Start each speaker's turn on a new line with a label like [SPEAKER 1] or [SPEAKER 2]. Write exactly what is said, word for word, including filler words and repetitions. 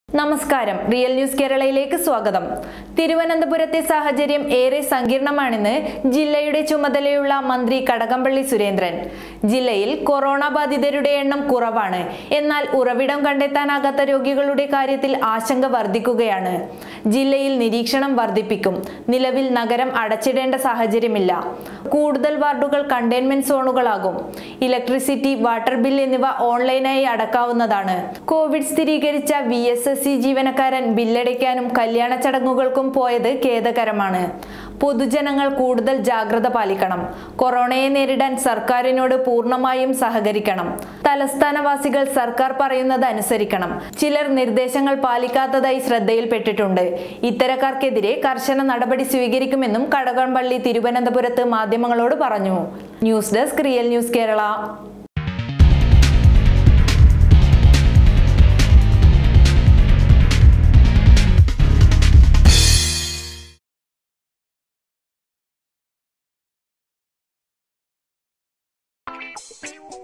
[SPEAKER 1] നമസ്കാരം real news കേരളയിലേക്ക് സ്വാഗതം. തിരുവനന്തപുരത്തെ സാഹചര്യം ഏറെ സങ്കീർണമാണെന്ന് ജില്ലയുടെ ചുമതലയുള്ള മന്ത്രി കടകംപള്ളി സുരേന്ദ്രൻ. ജില്ലയിൽ കൊറോണ ബാധിതരുടെ എണ്ണം കുറവാണ്. എന്നാൽ ഉറവിടം കണ്ടെത്താനാകാത്ത രോഗികളുടെ കാര്യത്തിൽ ആശങ്ക വർദ്ധിക്കുകയാണ്. ജില്ലയിൽ നിരീക്ഷണം വർദ്ധിപ്പിക്കും. നിലവിൽ നഗരം അടച്ചിടേണ്ട സാഹചര്യമില്ല. കൂടുതൽ വാർഡുകൾ കണ്ടെയ്ൻമെന്റ് സോണുകളാകും. ഇലക്ട്രിസിറ്റി, വാട്ടർ ബിൽ എന്നിവ ഓൺലൈനായി അടക്കാവുന്നതാണ്. കോവിഡ് സ്ഥിരീകരിച്ച വി എസ് സി ജീവനക്കാരൻ ബില്ലടയ്ക്കാനും കല്യാണ ചടങ്ങുകൾക്കും പോയത് ഖേദകരമാണ്. പൊതുജനങ്ങൾ കൂടുതൽ ജാഗ്രത പാലിക്കണം. കൊറോണയെ നേരിടാൻ സർക്കാരിനോട് പൂർണ്ണമായും സഹകരിക്കണം. തലസ്ഥാനവാസികൾ സർക്കാർ പറയുന്നത് അനുസരിക്കണം. ചിലർ നിർദ്ദേശങ്ങൾ പാലിക്കാത്തതായി ശ്രദ്ധയിൽപ്പെട്ടിട്ടുണ്ട്. ഇത്തരക്കാർക്കെതിരെ കർശന നടപടി സ്വീകരിക്കുമെന്നും കടകംപള്ളി തിരുവനന്തപുരത്ത് മാധ്യമങ്ങളോട് പറഞ്ഞു. News desk real news Kerala.
[SPEAKER 2] Thank you.